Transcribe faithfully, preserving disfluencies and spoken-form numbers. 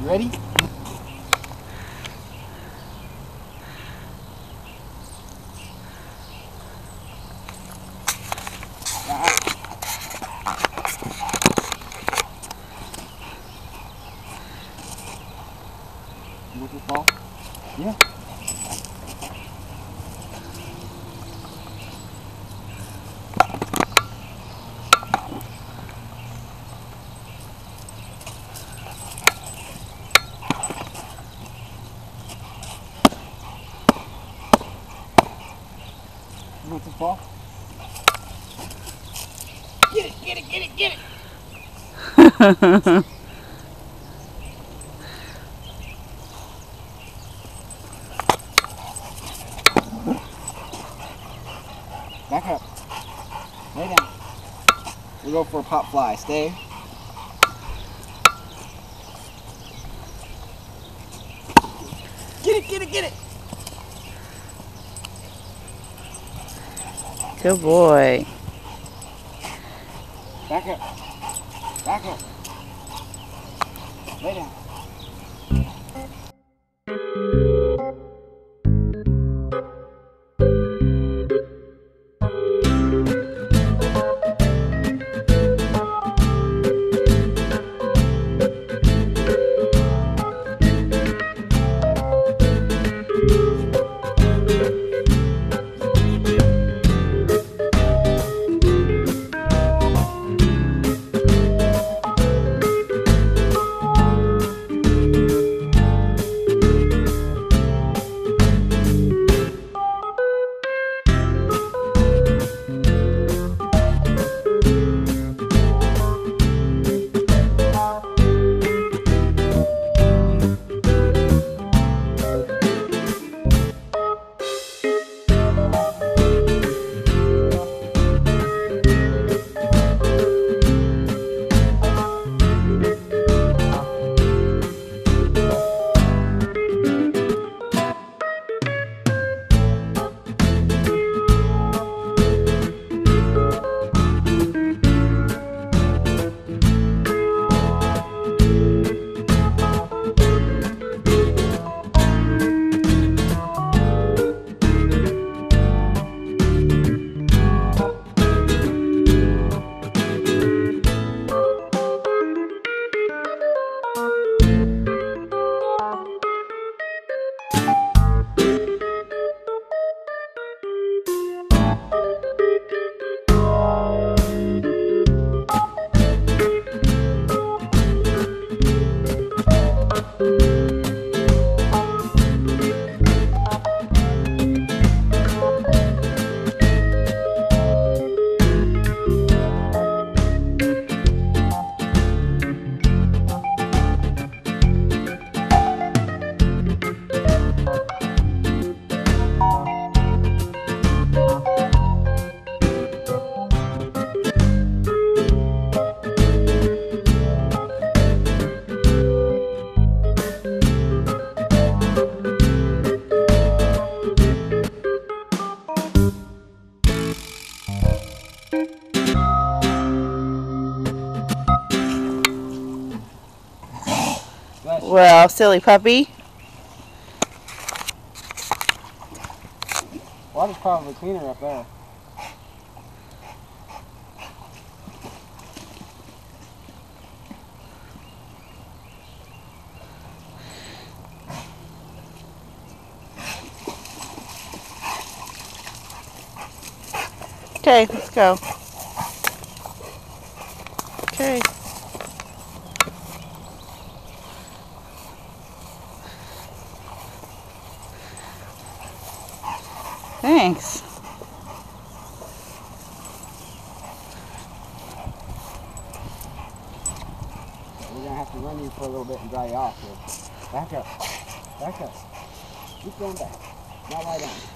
You ready? You want this ball? Yeah. You want this ball? Get it, get it, get it, get it! Back up. Lay down. We'll go for a pop fly. Stay. Get it, get it, get it! Good boy. Back up. Back up. Lay down. Well, silly puppy. Water's probably cleaner up there. Okay, let's go. Okay. Thanks. We're going to have to run you for a little bit and dry you off here. Back up. Back up. Keep going back. Now lie down.